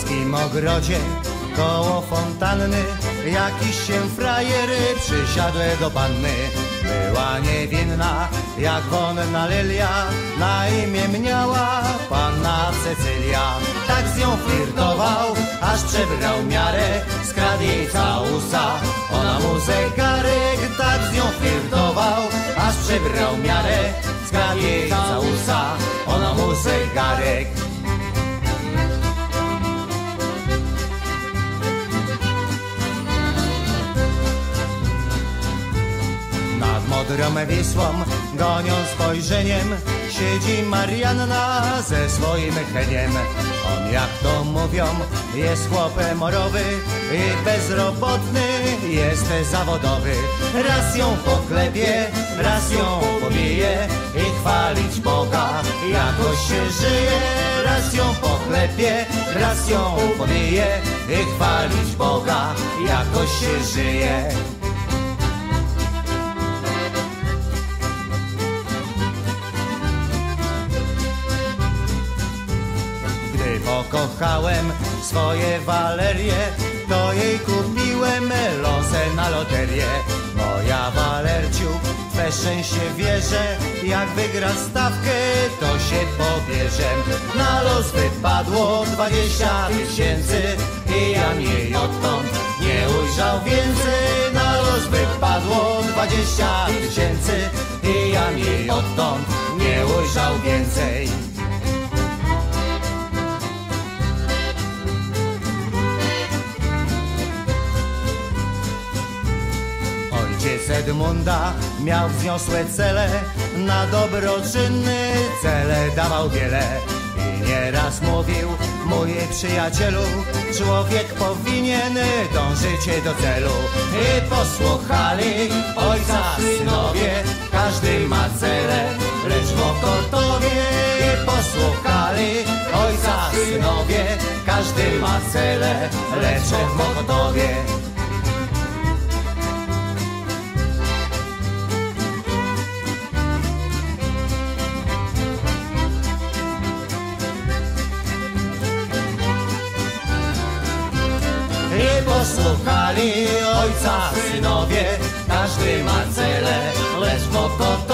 długim ogrodzie koło fontanny jakiś się frajer przysiadł do panny. Była niewinna jak wonna lilia, na imię miała panna Cecylia. Tak z nią flirtował, aż przebrał miarę, skradł jej całusa, ona mu zegarek. Tak z nią flirtował, aż przebrał miarę, skradł jej całusa, ona mu zegarek. Nad modrą Wisłą, goniąc spojrzeniem, siedzi Marianna ze swoim heniem. On, jak to mówią, jest chłopem morowy i bezrobotny, jest zawodowy. Raz ją poklepie, raz ją pobije i chwalić Boga jakoś się żyje. Raz ją poklepie, raz ją pobije i chwalić Boga jakoś się żyje. Pokochałem swoje Walerię, to jej kupiłem losę na loterię. Moja Walerciu, we szczęście wierzę, jak wygra stawkę, to się pobierze. Na los wypadło 20 000 i Jan jej odtąd nie ujrzał więcej. Na los wypadło 20 000 i Jan jej odtąd nie ujrzał więcej. Ojciec Edmunda miał wzniosłe cele, na dobroczynne cele dawał wiele. I nieraz mówił: mój przyjacielu, człowiek powinien dążyć do celu. I posłuchali ojca synowie, każdy ma cele, lecz w Mokotowie. I posłuchali ojca synowie, każdy ma cele, lecz w Mokotowie. I posłuchali ojca synowie, każdy ma cele, lecz w Mokotowie.